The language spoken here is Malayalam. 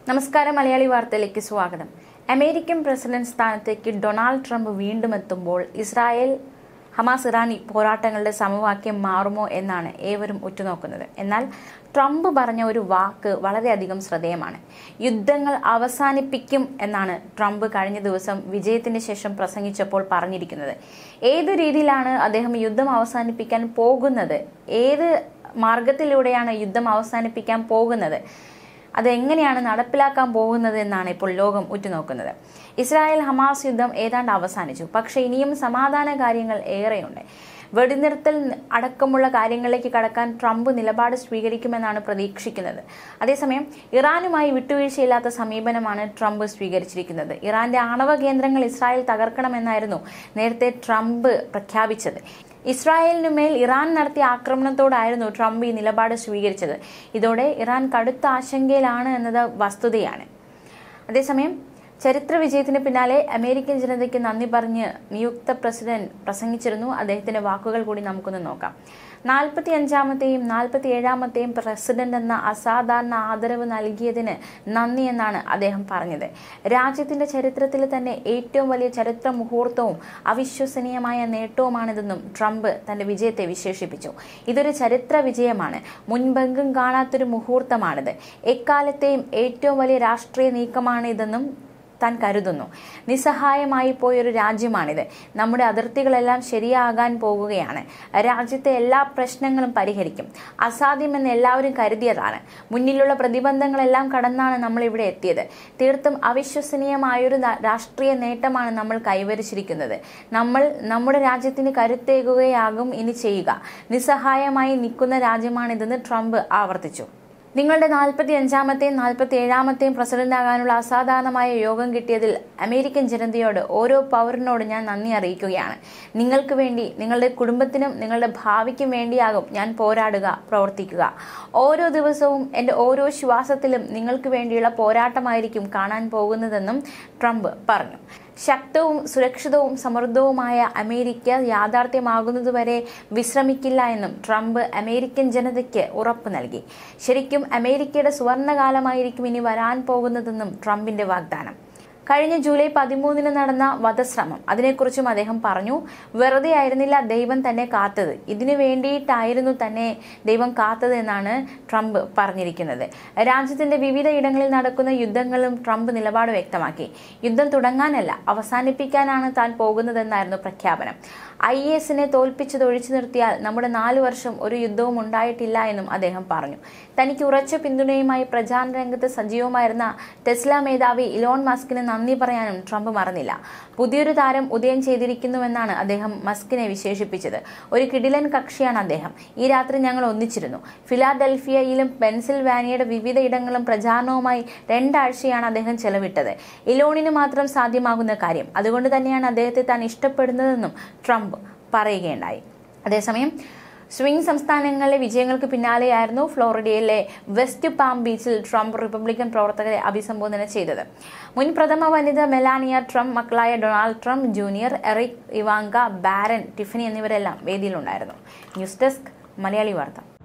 നമസ്കാരം, മലയാളി വാർത്തയിലേക്ക് സ്വാഗതം. അമേരിക്കൻ പ്രസിഡന്റ് സ്ഥാനത്തേക്ക് ഡൊണാൾഡ് ട്രംപ് വീണ്ടും എത്തുമ്പോൾ ഇസ്രായേൽ ഹമാസ് ഇറാൻ പോരാട്ടങ്ങളുടെ സമവാക്യം മാറുമോ എന്നാണ് ഏവരും ഉറ്റുനോക്കുന്നത്. എന്നാൽ ട്രംപ് പറഞ്ഞ ഒരു വാക്ക് വളരെയധികം ശ്രദ്ധേയമാണ്. യുദ്ധങ്ങൾ അവസാനിപ്പിക്കും എന്നാണ് ട്രംപ് കഴിഞ്ഞ ദിവസം വിജയത്തിന് ശേഷം പ്രസംഗിച്ചപ്പോൾ പറഞ്ഞിരിക്കുന്നത്. ഏത് രീതിയിലാണ് അദ്ദേഹം യുദ്ധം അവസാനിപ്പിക്കാൻ പോകുന്നത്, ഏത് മാർഗത്തിലൂടെയാണ് യുദ്ധം അവസാനിപ്പിക്കാൻ പോകുന്നത്, അതെങ്ങനെയാണ് നടപ്പിലാക്കാൻ പോകുന്നത് എന്നാണ് ഇപ്പോൾ ലോകം ഉറ്റുനോക്കുന്നത്. ഇസ്രായേൽ ഹമാസ് യുദ്ധം ഏതാണ്ട് അവസാനിച്ചു. പക്ഷേ ഇനിയും സമാധാന കാര്യങ്ങൾ ഏറെയുണ്ട്. വെടിനിർത്തൽ അടക്കമുള്ള കാര്യങ്ങളിലേക്ക് കടക്കാൻ ട്രംപ് നിലപാട് സ്വീകരിക്കുമെന്നാണ് പ്രതീക്ഷിക്കുന്നത്. അതേസമയം ഇറാനുമായി വിട്ടുവീഴ്ചയില്ലാത്ത സമീപനമാണ് ട്രംപ് സ്വീകരിച്ചിരിക്കുന്നത്. ഇറാന്റെ ആണവ കേന്ദ്രങ്ങൾ ഇസ്രായേൽ തകർക്കണമെന്നായിരുന്നു നേരത്തെ ട്രംപ് പ്രഖ്യാപിച്ചത്. ഇസ്രായേലിനുമേൽ ഇറാൻ നടത്തിയ ആക്രമണത്തോടായിരുന്നു ട്രംപ് ഈ നിലപാട് സ്വീകരിച്ചത്. ഇതോടെ ഇറാൻ കടുത്ത ആശങ്കയിലാണ് എന്നത് വസ്തുതയാണ്. അതേസമയം ചരിത്ര വിജയത്തിന് പിന്നാലെ അമേരിക്കൻ ജനതയ്ക്ക് നന്ദി പറഞ്ഞ് നിയുക്ത പ്രസിഡന്റ് പ്രസംഗിച്ചിരുന്നു. അദ്ദേഹത്തിന്റെ വാക്കുകൾ കൂടി നമുക്കൊന്ന് നോക്കാം. 45ാമത്തെയും 47ാമത്തെയും പ്രസിഡന്റ് എന്ന അസാധാരണ ആദരവ് നൽകിയതിന് നന്ദി എന്നാണ് അദ്ദേഹം പറഞ്ഞത്. രാജ്യത്തിന്റെ ചരിത്രത്തിൽ തന്നെ ഏറ്റവും വലിയ ചരിത്ര മുഹൂർത്തവും അവിശ്വസനീയമായ നേട്ടവുമാണിതെന്നും ട്രംപ് തന്റെ വിജയത്തെ വിശേഷിപ്പിച്ചു. ഇതൊരു ചരിത്ര വിജയമാണ്. മുൻപെങ്കും കാണാത്തൊരു മുഹൂർത്തമാണിത്. എക്കാലത്തെയും ഏറ്റവും വലിയ രാഷ്ട്രീയ നീക്കമാണ് ഇതെന്നും താൻ കരുതുന്നു. നിസ്സഹായമായി പോയൊരു രാജ്യമാണിത്. നമ്മുടെ അതിർത്തികളെല്ലാം ശരിയാകാൻ പോകുകയാണ്. രാജ്യത്തെ എല്ലാ പ്രശ്നങ്ങളും പരിഹരിക്കും. അസാധ്യമെന്ന് എല്ലാവരും കരുതിയതാണ്. മുന്നിലുള്ള പ്രതിബന്ധങ്ങളെല്ലാം കടന്നാണ് നമ്മൾ ഇവിടെ എത്തിയത്. തീർത്തും അവിശ്വസനീയമായൊരു രാഷ്ട്രീയ നേട്ടമാണ് നമ്മൾ കൈവരിച്ചിരിക്കുന്നത്. നമ്മൾ നമ്മുടെ രാജ്യത്തിന് കരുത്തേകുകയാകും ഇനി ചെയ്യുക. നിസ്സഹായമായി നിൽക്കുന്ന രാജ്യമാണിതെന്ന് ട്രംപ് ആവർത്തിച്ചു. നിങ്ങളുടെ 45ാമത്തെയും 47ാമത്തെയും പ്രസിഡന്റാകാനുള്ള അസാധാരണമായ യോഗം കിട്ടിയതിൽ അമേരിക്കൻ ജനതയോട്, ഓരോ പൗരനോട് ഞാൻ നന്ദി അറിയിക്കുകയാണ്. നിങ്ങൾക്ക് വേണ്ടി, നിങ്ങളുടെ കുടുംബത്തിനും നിങ്ങളുടെ ഭാവിക്കും വേണ്ടിയാകും ഞാൻ പോരാടുക, പ്രവർത്തിക്കുക. ഓരോ ദിവസവും എൻ്റെ ഓരോ ശ്വാസത്തിലും നിങ്ങൾക്ക് വേണ്ടിയുള്ള പോരാട്ടമായിരിക്കും കാണാൻ പോകുന്നതെന്നും ട്രംപ് പറഞ്ഞു. ശക്തവും സുരക്ഷിതവും സമൃദ്ധവുമായ അമേരിക്ക യാഥാർത്ഥ്യമാകുന്നതുവരെ വിശ്രമിക്കില്ല എന്നും ട്രംപ് അമേരിക്കൻ ജനതയ്ക്ക് ഉറപ്പ് നൽകി. ശരിക്കും അമേരിക്കയുടെ സുവർണകാലമായിരിക്കും ഇനി വരാൻ പോകുന്നതെന്നും ട്രംപിന്റെ വാഗ്ദാനം. കഴിഞ്ഞ ജൂലൈ 13 നടന്ന വധശ്രമം, അതിനെക്കുറിച്ചും അദ്ദേഹം പറഞ്ഞു. വെറുതെ ആയിരുന്നില്ല ദൈവം തന്നെ കാത്തത്, ഇതിനു വേണ്ടിയിട്ടായിരുന്നു തന്നെ ദൈവം കാത്തത് എന്നാണ് ട്രംപ് പറഞ്ഞിരിക്കുന്നത്. രാജ്യത്തിന്റെ വിവിധ ഇടങ്ങളിൽ നടക്കുന്ന യുദ്ധങ്ങളും ട്രംപ് നിലപാട് വ്യക്തമാക്കി. യുദ്ധം തുടങ്ങാനല്ല, അവസാനിപ്പിക്കാനാണ് താൻ പോകുന്നതെന്നായിരുന്നു പ്രഖ്യാപനം. IS-നെ തോൽപ്പിച്ചതൊഴിച്ചു നിർത്തിയാൽ നമ്മുടെ 4 വർഷം ഒരു യുദ്ധവും ഉണ്ടായിട്ടില്ല എന്നും അദ്ദേഹം പറഞ്ഞു. തനിക്ക് ഉറച്ച പിന്തുണയുമായി പ്രചാരണ രംഗത്ത് സജീവമായിരുന്ന ടെസ്ല മേധാവി ഇലോൺ മസ്കിന് നന്ദി പറയാനും ട്രംപ് മറന്നില്ല. പുതിയൊരു താരം ഉദയം ചെയ്തിരിക്കുന്നുവെന്നാണ് അദ്ദേഹം മസ്കിനെ വിശേഷിപ്പിച്ചത്. ഒരു കിടിലൻ കക്ഷിയാണ് അദ്ദേഹം. ഈ രാത്രി ഞങ്ങൾ ഒന്നിച്ചിരുന്നു. ഫിലാഡൽഫിയയിലും പെൻസിൽവാനിയയുടെ വിവിധ ഇടങ്ങളും പ്രചാരണവുമായി 2 ആഴ്ചയാണ് അദ്ദേഹം ചെലവിട്ടത്. ഇലോണിന് മാത്രം സാധ്യമാകുന്ന കാര്യം. അതുകൊണ്ട് തന്നെയാണ് അദ്ദേഹത്തെ താൻ ഇഷ്ടപ്പെടുന്നതെന്നും ട്രംപ് പറയുകയുണ്ടായി. അതേസമയം സ്വിംഗ് സംസ്ഥാനങ്ങളിലെ വിജയങ്ങൾക്ക് പിന്നാലെയായിരുന്നു ഫ്ലോറിഡയിലെ വെസ്റ്റ് പാം ബീച്ചിൽ ട്രംപ് റിപ്പബ്ലിക്കൻ പ്രവർത്തകരെ അഭിസംബോധന ചെയ്തത്. മുൻ പ്രഥമ വനിത മെലാനിയ ട്രംപ്, മക്കളായ Donald Trump junior, Eric, Ivanka, Barron, Tiffany എന്നിവരെല്ലാം വേദിയിലുണ്ടായിരുന്നു. ന്യൂസ് ഡെസ്ക്, മലയാളി വാർത്ത.